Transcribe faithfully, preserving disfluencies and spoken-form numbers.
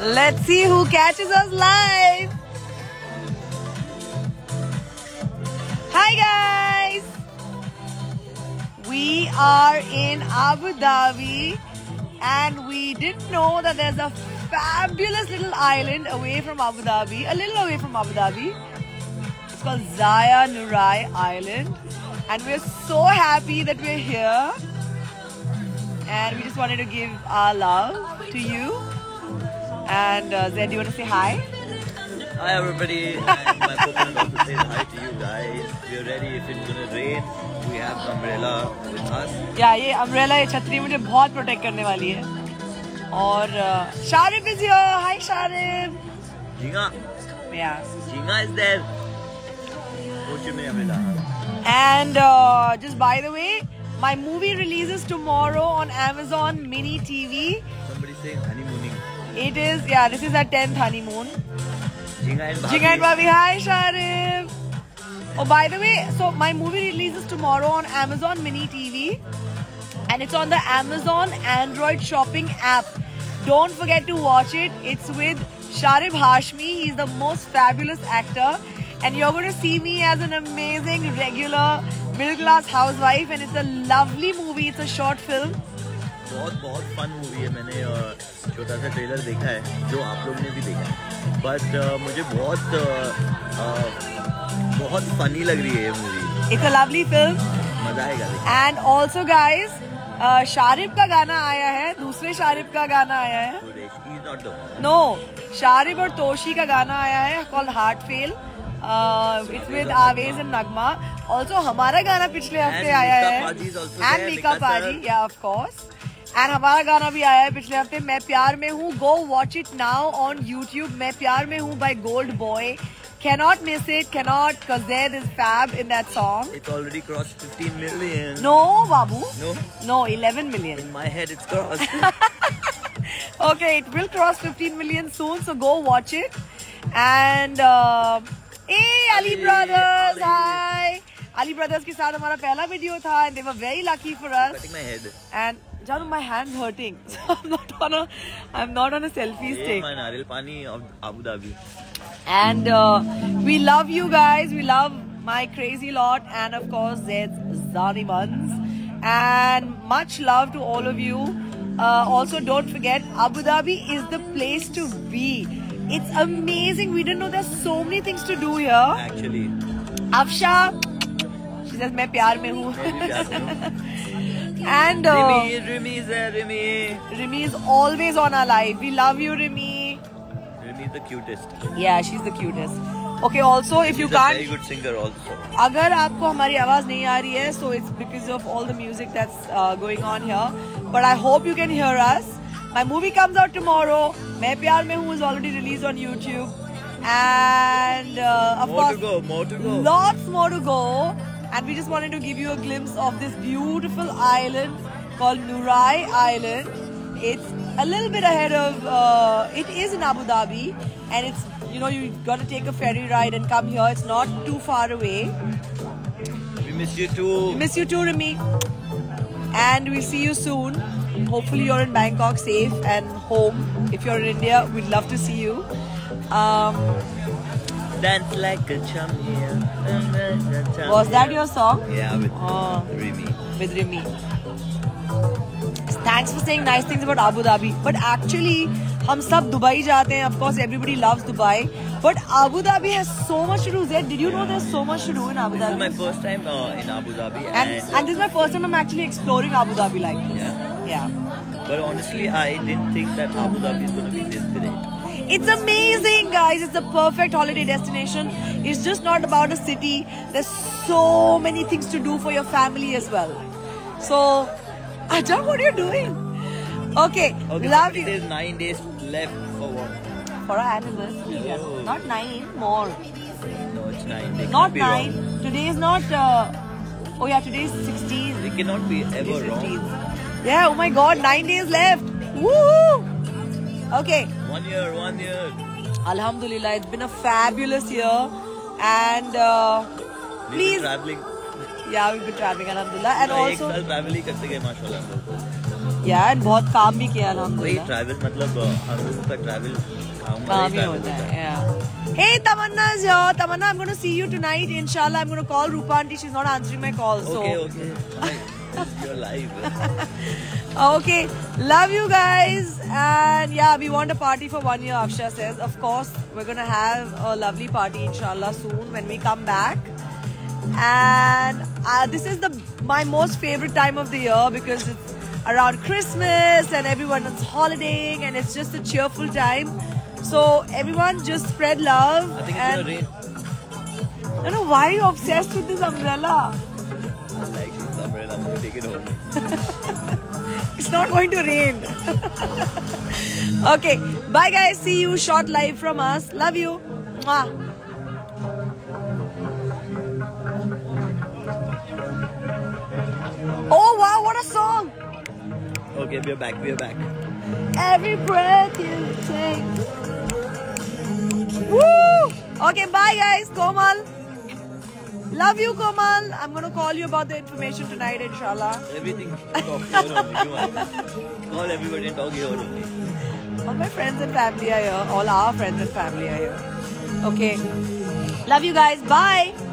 Let's see who catches us live. Hi guys. We are in Abu Dhabi and we didn't know that there's a fabulous little island away from Abu Dhabi, a little away from Abu Dhabi. It's called Zaya Nurai Island and we're so happy that we're here. And we just wanted to give our love to you. And uh, Zed, do you want to say hi? Hi everybody. And my coconut also says hi to you guys. We're ready. If it's gonna rain, we have umbrella with us. Yeah, ये umbrella, ये छतरी मुझे बहुत protect करने वाली है. और uh, Sharif is here. Hi Sharif. Jinga. Yeah. Jinga is there. Don't you know umbrella? And uh, just by the way, my movie releases tomorrow on Amazon Mini T V. Somebody saying honeymooning. It is, yeah, this is our tenth honeymoon. Jinga and Bhabhi. Jinga and Bhabhi. Hi, Sharif. Oh, by the way, so my movie releases tomorrow on Amazon Mini T V. And it's on the Amazon Android shopping app. Don't forget to watch it. It's with Sharif Hashmi. He's the most fabulous actor. And you're going to see me as an amazing, regular, middle-class housewife. And it's a lovely movie. It's a short film. बहुत बहुत fun movie है. मैंने छोटा सा trailer देखा है जो आप लोग ने भी देखा है. बट uh, मुझे बहुत uh, uh, बहुत फनी लग रही है ये movie. It's a lovely film. मजा आएगा. And also guys, uh, Sharif का गाना आया है. दूसरे शारिफ का गाना आया है. He's not the one. No, Sharif और तोशी का गाना आया है called Heart Fail. Uh, it's with Aves and Nagma. Also हमारा गाना पिछले हफ्ते आया है. And Mika Paji, yeah of course. And हमारा गाना भी आया है पिछले हफ्ते. मैं प्यार में हूँ. Go watch it now on YouTube. मैं प्यार में हूँ by Gold Boy. Cannot miss it. Cannot, because Zed is fab in that song. It's already crossed fifteen million. No, Babu. No. No, eleven million. In my head, it's crossed. Okay, it will cross fifteen million soon. So go watch it. And uh, hey, Ali, Ali Brothers, Ali. Hi. Ali Brothers के साथ हमारा पहला video था. And they were very lucky for us. Cutting my head. And Janu, my hand's hurting. So I'm not on a, I'm not on a selfie stick. My Naril Pani of Abu Dhabi. And uh, we love you guys. We love my crazy lot, and of course Zed's Zani Buns. And much love to all of you. Uh, also, don't forget, Abu Dhabi is the place to be. It's amazing. We didn't know there's so many things to do here. Actually. Afsha, she says, "मैं प्यार में हूँ." And uh, Rimi, Rimi is there, Rimi. Rimi is always on our live. We love you, Rimi. Rimi is the cutest. Yeah, she's the cutest. Okay, also if she's you a can't, very good singer also. अगर आपको हमारी आवाज नहीं आ रही है, so it's because of all the music that's uh, going on here. But I hope you can hear us. My movie comes out tomorrow. मैं प्यार में हूँ is already released on YouTube. And uh, of more course, to go, more to go. Lots more to go. And we just wanted to give you a glimpse of this beautiful island called Nurai Island. It's a little bit ahead of, uh, it is in Abu Dhabi. And it's, you know, you got to take a ferry ride and come here. It's not too far away. We miss you too. We miss you too, Rimi. And we'll see you soon. Hopefully you're in Bangkok safe and home. If you're in India, we'd love to see you. Um, Dance like a champion. Was that your song? Yeah, with oh, Rimi. With Rimi. Thanks for saying nice things about Abu Dhabi. But actually, हम सब Dubai जाते हैं. Of course, everybody loves Dubai. But Abu Dhabi has so much to do. Zed, did you know there's so much to do in Abu Dhabi? This is my first time uh, in Abu Dhabi. And, and, and this is my first time I'm actually exploring Abu Dhabi like this. Yeah. Yeah. But honestly, I didn't think that Abu Dhabi is going to be this great. It's amazing, guys. It's the perfect holiday destination. It's just not about a city. There's so many things to do for your family as well. So, Ajam, what are you doing? Okay, okay love you. There's nine days left for what? For our anniversary. No. Not nine, more. No, it's nine. They not be nine. Wrong. Today is not. Uh, oh yeah, today is sixteen. They cannot be ever wrong. Yeah. Oh my God, nine days left. Woo! Okay. One year, one year. Alhamdulillah, it's been a fabulous year, and uh, we've please. Been traveling. Yeah, we've been traveling, Alhamdulillah, and also. एक साल travel ही करते गए, माशाल्लाह. यार बहुत काम भी किया ना वही ट्रैवल मतलब हम लोगों का ट्रैवल काम ही होता है. Hey Tamanna is here. Tamanna, I'm going to see you tonight. Inshallah, I'm going to call Rupa aunty. She's not answering my call. So. Okay, okay. You're live. Okay, love you guys. And yeah, we want a party for one year, Akshay says. Of course, we're going to have a lovely party, inshallah, soon when we come back. And uh, this is the my most favorite time of the year because it's around Christmas and everyone is holidaying and it's just a cheerful time. So everyone just spread love. I think and it's gonna rain. I don't know why you're obsessed with this umbrella. I like this umbrella. I'm gonna take it home. It's not going to rain. Okay, bye guys. See you short live from us. Love you. Mwah. Oh wow, what a song! Okay, we're back. We're back. Every breath you take. Woo! Okay, bye guys. Komal. Love you, Komal. I'm going to call you about the information tonight, inshallah. Everything. Talk here only. Call everybody and talk here only. All my friends and family are here. All our friends and family are here. Okay. Love you guys. Bye.